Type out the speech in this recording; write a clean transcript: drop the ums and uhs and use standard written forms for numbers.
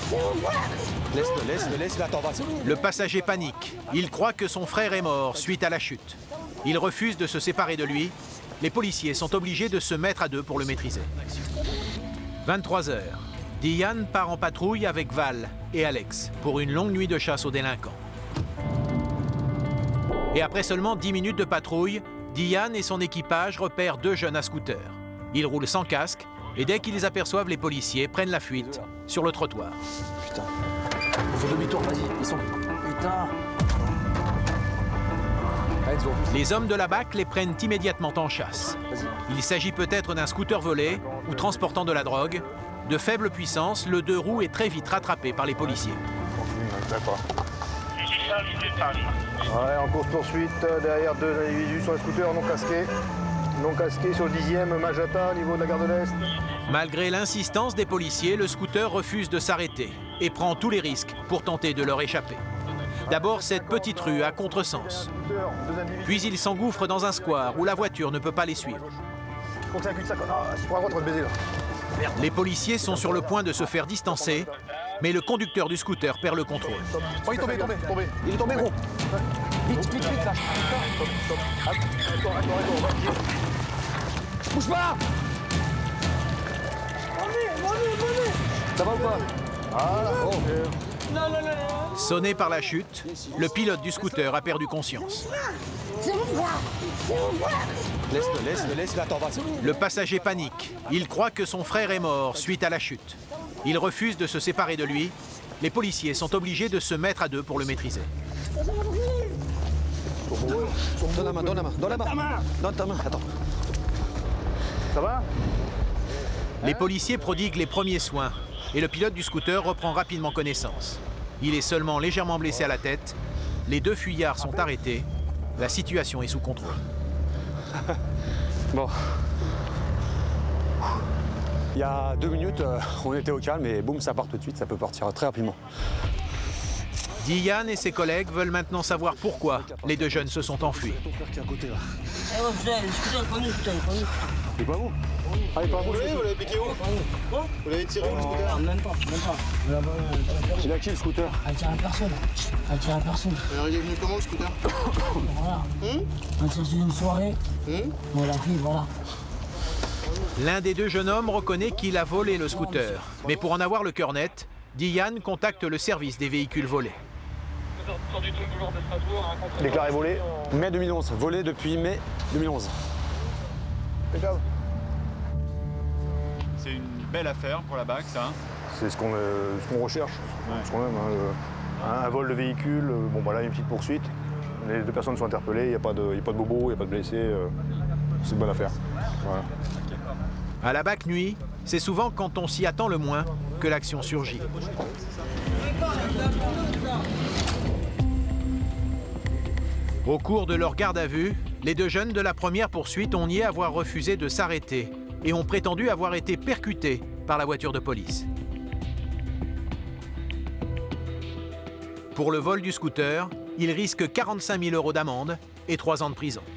Laisse-le, attends, vas-y. Le passager panique. Il croit que son frère est mort suite à la chute. Il refuse de se séparer de lui. Les policiers sont obligés de se mettre à deux pour le maîtriser. 23 h. Diane part en patrouille avec Val et Alex pour une longue nuit de chasse aux délinquants. Et après seulement 10 minutes de patrouille, Diane et son équipage repèrent deux jeunes à scooter. Ils roulent sans casque et dès qu'ils aperçoivent les policiers, prennent la fuite sur le trottoir. Putain. On fait demi-tour, vas-y, ils sont... Putain. Les hommes de la BAC les prennent immédiatement en chasse. Il s'agit peut-être d'un scooter volé ou transportant de la drogue. De faible puissance, le deux roues est très vite rattrapé par les policiers. D'accord. Ouais, en course-poursuite, derrière deux individus sur les scooters non casqués. Non casqués sur le 10e Magenta au niveau de la gare de l'Est. Malgré l'insistance des policiers, le scooter refuse de s'arrêter et prend tous les risques pour tenter de leur échapper. D'abord, cette petite rue à contresens. Puis il s'engouffre dans un square où la voiture ne peut pas les suivre. Les policiers sont sur le point de se faire distancer, mais le conducteur du scooter perd le contrôle. Oh, il est tombé. Il est tombé, gros. Vite, là. Bouge pas. Ça va ou pas? Ah, oh. Sonné par la chute, le pilote du scooter a perdu conscience. Laisse-le, attends, vas-y. Le passager panique. Il croit que son frère est mort suite à la chute. Il refuse de se séparer de lui. Les policiers sont obligés de se mettre à deux pour le maîtriser. Donne la main. Donne ta main, attends. Ça va? Les policiers prodiguent les premiers soins et le pilote du scooter reprend rapidement connaissance. Il est seulement légèrement blessé à la tête. Les deux fuyards sont arrêtés. La situation est sous contrôle. Bon. Il y a 2 minutes, on était au calme et boum, ça part tout de suite. Ça peut partir très rapidement. Diane et ses collègues veulent maintenant savoir pourquoi les deux jeunes se sont enfuis. Il est pas vous? Ah, il est pas vous? Vous l'avez piqué où? Vous l'avez tiré où le scooter? Même pas. Il a qui le scooter? Elle tire à personne. Alors il est venu comment le scooter? Voilà. On cherche une soirée. On l'a pris, voilà. L'un des deux jeunes hommes reconnaît qu'il a volé le scooter. Mais pour en avoir le cœur net, Diane contacte le service des véhicules volés. Déclaré volé. Mai 2011. Volé depuis mai 2011. Impeccable. C'est une belle affaire pour la BAC, ça. C'est ce qu'on recherche. Ce qu'on aime, hein, un vol de véhicule, bon bah là il y a une petite poursuite. Les deux personnes sont interpellées, il n'y a pas de bobos, il n'y a pas de blessés. C'est une bonne affaire. Voilà. À la BAC nuit, c'est souvent quand on s'y attend le moins que l'action surgit. Au cours de leur garde à vue, les deux jeunes de la première poursuite ont nié avoir refusé de s'arrêter et ont prétendu avoir été percutés par la voiture de police. Pour le vol du scooter, ils risquent 45 000 € d'amende et 3 ans de prison.